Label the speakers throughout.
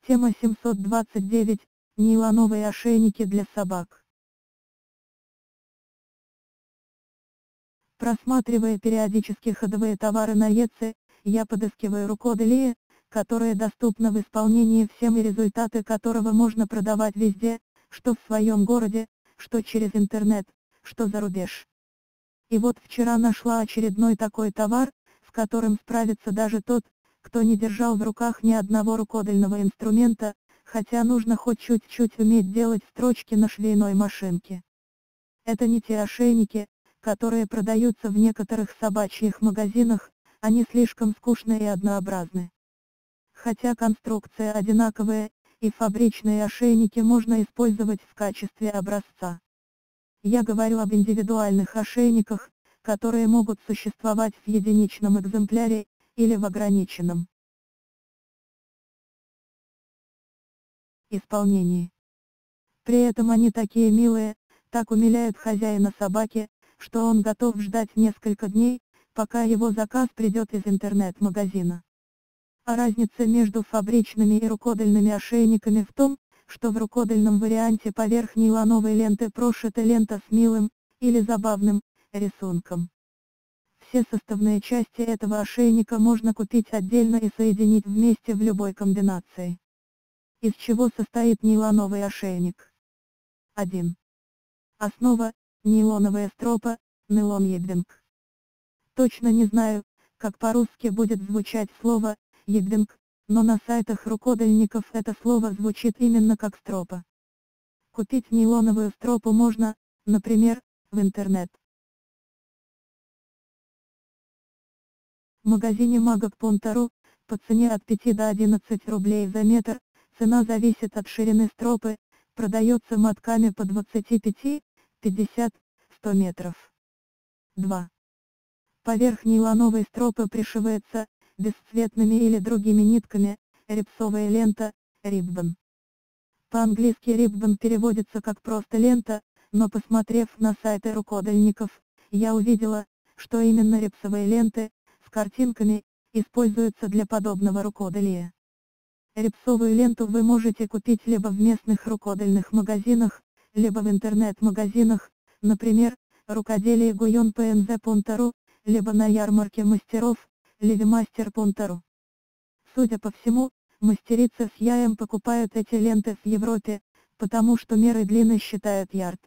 Speaker 1: Тема 729. Нейлоновые ошейники для собак. Просматривая периодически ходовые товары на Etsy, я подыскиваю рукоделие, которое доступно в исполнении всем и результаты которого можно продавать везде, что в своем городе, что через интернет, что за рубеж. И вот вчера нашла очередной такой товар, с которым справится даже тот, кто не держал в руках ни одного рукодельного инструмента, хотя нужно хоть чуть-чуть уметь делать строчки на швейной машинке. Это не те ошейники, которые продаются в некоторых собачьих магазинах, они слишком скучны и однообразны. Хотя конструкция одинаковая, и фабричные ошейники можно использовать в качестве образца. Я говорю об индивидуальных ошейниках, которые могут существовать в единичном экземпляре, или в ограниченном исполнении. При этом они такие милые, так умиляют хозяина собаки, что он готов ждать несколько дней, пока его заказ придет из интернет-магазина. А разница между фабричными и рукодельными ошейниками в том, что в рукодельном варианте поверх нейлоновой ленты прошита лента с милым, или забавным, рисунком. Все составные части этого ошейника можно купить отдельно и соединить вместе в любой комбинации. Из чего состоит нейлоновый ошейник? 1. Основа – нейлоновая стропа, нейлон-едвинг. Точно не знаю, как по-русски будет звучать слово «едвинг», но на сайтах рукодельников это слово звучит именно как стропа. Купить нейлоновую стропу можно, например, в интернет магазине Magog.ru, по цене от 5 до 11 рублей за метр, цена зависит от ширины стропы, продается мотками по 25, 50, 100 метров. 2. Поверх нейлоновой стропы пришивается, бесцветными или другими нитками, рипсовая лента, ribbon. По-английски ribbon переводится как просто лента, но посмотрев на сайты рукодельников, я увидела, что именно рипсовые ленты, с картинками, используются для подобного рукоделия. Рипсовую ленту вы можете купить либо в местных рукодельных магазинах, либо в интернет-магазинах, например, рукоделие Guyon.pnz.ru, либо на ярмарке мастеров, Levimaster.ru. Судя по всему, мастерицы с яем покупают эти ленты в Европе, потому что меры длины считают ярд.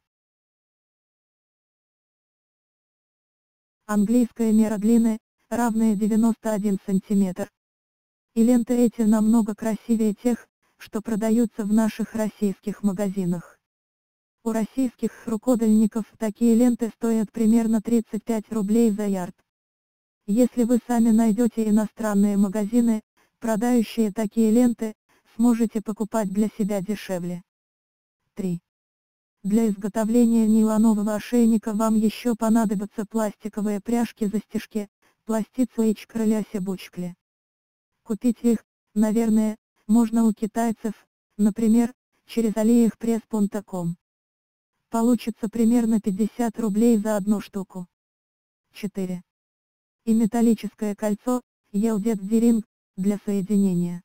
Speaker 1: Английская мера длины, равная 91 см. И ленты эти намного красивее тех, что продаются в наших российских магазинах. У российских рукодельников такие ленты стоят примерно 35 рублей за ярд. Если вы сами найдете иностранные магазины, продающие такие ленты, сможете покупать для себя дешевле. 3. Для изготовления нейлонового ошейника вам еще понадобятся пластиковые пряжки-застежки, пластица и крыля-себучкли. Купить их, наверное, можно у китайцев, например, через aliexpress.com. Получится примерно 50 рублей за одну штуку. 4. И металлическое кольцо, Yielded D-ring, для соединения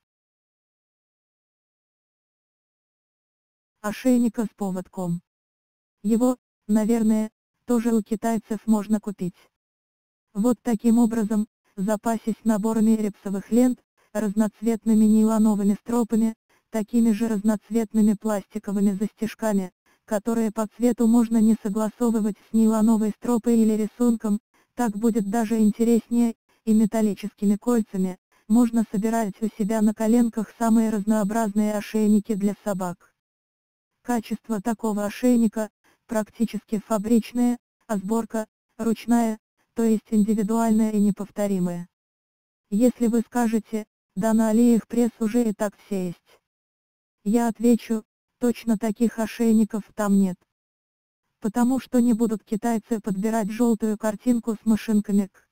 Speaker 1: ошейника с поводком. Его, наверное, тоже у китайцев можно купить. Вот таким образом, запасись наборами рипсовых лент, разноцветными нейлоновыми стропами, такими же разноцветными пластиковыми застежками, которые по цвету можно не согласовывать с нейлоновой стропой или рисунком, так будет даже интереснее, и металлическими кольцами, можно собирать у себя на коленках самые разнообразные ошейники для собак. Качество такого ошейника, практически фабричное, а сборка, ручная, то есть индивидуальная и неповторимая. Если вы скажете, да на AliExpress уже и так все есть. Я отвечу, точно таких ошейников там нет. Потому что не будут китайцы подбирать желтую картинку с машинками к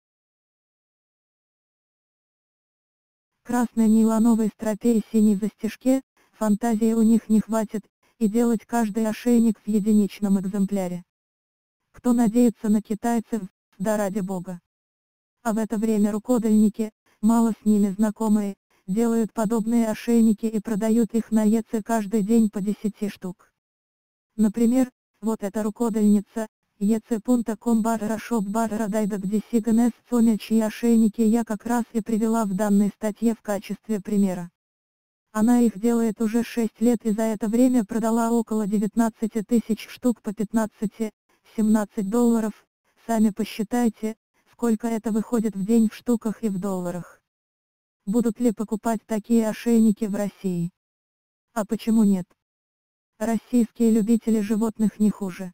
Speaker 1: красной нейлоновой стропе и синей застежке, фантазии у них не хватит, и делать каждый ошейник в единичном экземпляре. Кто надеется на китайцев, да ради бога. А в это время рукодельники, мало с ними знакомые, делают подобные ошейники и продают их на ЕЦ каждый день по 10 штук. Например, вот эта рукодельница, ec.com shop daidak designess Соня, чьи ошейники я как раз и привела в данной статье в качестве примера. Она их делает уже 6 лет и за это время продала около 19 тысяч штук по 15-17 долларов, сами посчитайте, сколько это выходит в день в штуках и в долларах. Будут ли покупать такие ошейники в России? А почему нет? Российские любители животных не хуже.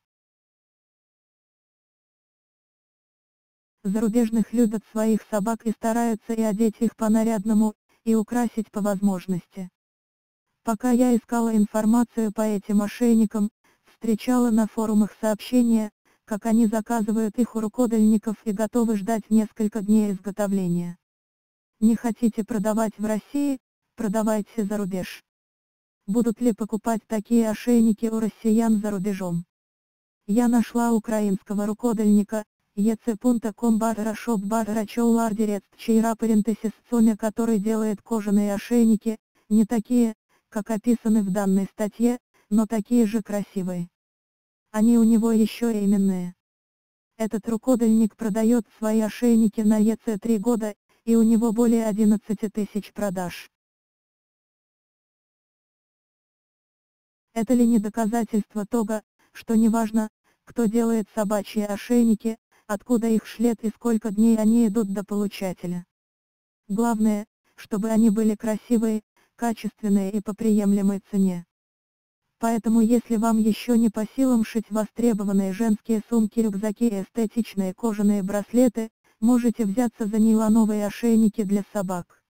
Speaker 1: Зарубежных любят своих собак и стараются и одеть их по-нарядному, и украсить по возможности. Пока я искала информацию по этим ошейникам, встречала на форумах сообщения, как они заказывают их у рукодельников и готовы ждать несколько дней изготовления. Не хотите продавать в России, продавайте за рубеж. Будут ли покупать такие ошейники у россиян за рубежом? Я нашла украинского рукодельника, ec.com shop choulardirect чейра парентесис Соня, который делает кожаные ошейники, не такие, как описаны в данной статье, но такие же красивые. Они у него еще и именные. Этот рукодельник продает свои ошейники на ЕЦ 3 года, и у него более 11 тысяч продаж. Это ли не доказательство того, что неважно, кто делает собачьи ошейники, откуда их шлет и сколько дней они идут до получателя? Главное, чтобы они были красивые, качественные и по приемлемой цене. Поэтому если вам еще не по силам шить востребованные женские сумки-рюкзаки и эстетичные кожаные браслеты, можете взяться за нейлоновые ошейники для собак.